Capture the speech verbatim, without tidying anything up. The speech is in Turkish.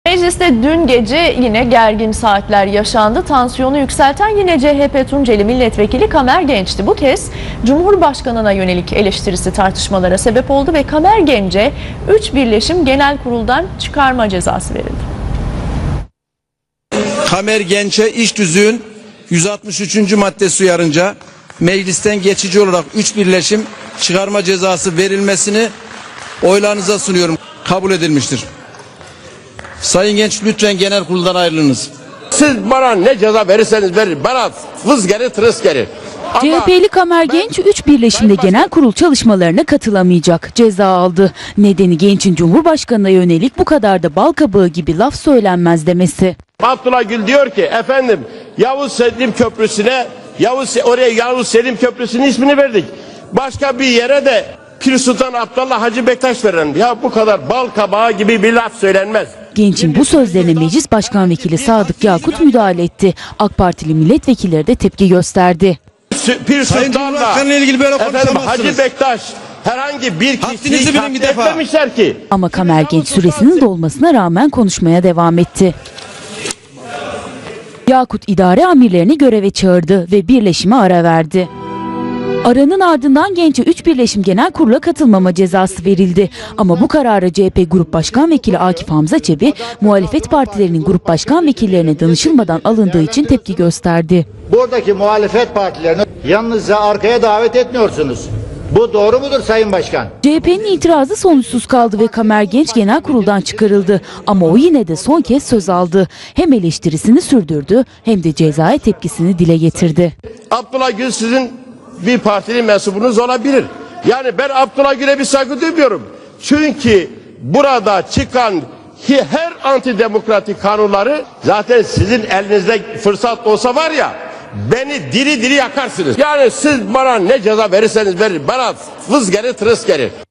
Mecliste dün gece yine gergin saatler yaşandı. Tansiyonu yükselten yine C H P Tunceli Milletvekili Kamer Genç'ti. Bu kez Cumhurbaşkanı'na yönelik eleştirisi tartışmalara sebep oldu ve Kamer Genç'e üç Birleşim Genel Kurul'dan çıkarma cezası verildi. Kamer Genç'e iş tüzüğün yüz altmış üçüncü maddesi uyarınca meclisten geçici olarak üç birleşim çıkarma cezası verilmesini oylarınıza sunuyorum. Kabul edilmiştir. Sayın Genç, lütfen genel kuruldan ayrılınız. Siz bana ne ceza verirseniz verin. Bana vız gelir tırıs gelir. C H P'li Kamer Genç üç birleşimde genel kurul çalışmalarına katılamayacak. Ceza aldı. Nedeni Genç'in Cumhurbaşkanı'na yönelik bu kadar da bal kabağı gibi laf söylenmez demesi. Abdullah Gül diyor ki efendim Yavuz Selim Köprüsü'ne Yavuz oraya Yavuz Selim Köprüsü'nün ismini verdik. Başka bir yere de Pir Sultan Abdullah Hacı Bektaş verelim. Ya bu kadar bal kabağı gibi bir laf söylenmez. Genç'in bu sözlerine Meclis Başkan Vekili Sadık Yakut müdahale etti. AK Partili milletvekilleri de tepki gösterdi. Pir Sayın Cumhurbaşkanı'yla ilgili böyle konuşamazsınız. Hacı Bektaş herhangi bir kişiyi katletmemişler ki. Ama Kamer Genç süresinin dolmasına rağmen konuşmaya devam etti. Yakut idare amirlerini göreve çağırdı ve birleşime ara verdi. Aranın ardından Genç'e üç Birleşim Genel Kurulu'na katılmama cezası verildi. Ama bu kararı C H P Grup Başkan Vekili Akif Hamza Çebi, muhalefet partilerinin grup başkan vekillerine danışılmadan alındığı için tepki gösterdi. Buradaki muhalefet partilerini yanınıza arkaya davet etmiyorsunuz. Bu doğru mudur Sayın Başkan? C H P'nin itirazı sonuçsuz kaldı ve Kamer Genç Genel Kurul'dan çıkarıldı. Ama o yine de son kez söz aldı. Hem eleştirisini sürdürdü hem de cezaya tepkisini dile getirdi. Abdullah Gül sizin bir partinin mensubunuz olabilir. Yani ben Abdullah Gül'e bir saygı duymuyorum. Çünkü burada çıkan her antidemokratik kanunları zaten sizin elinizde fırsat olsa var ya beni diri diri yakarsınız. Yani siz bana ne ceza verirseniz verin. Bana vız gelir tırıs gelir.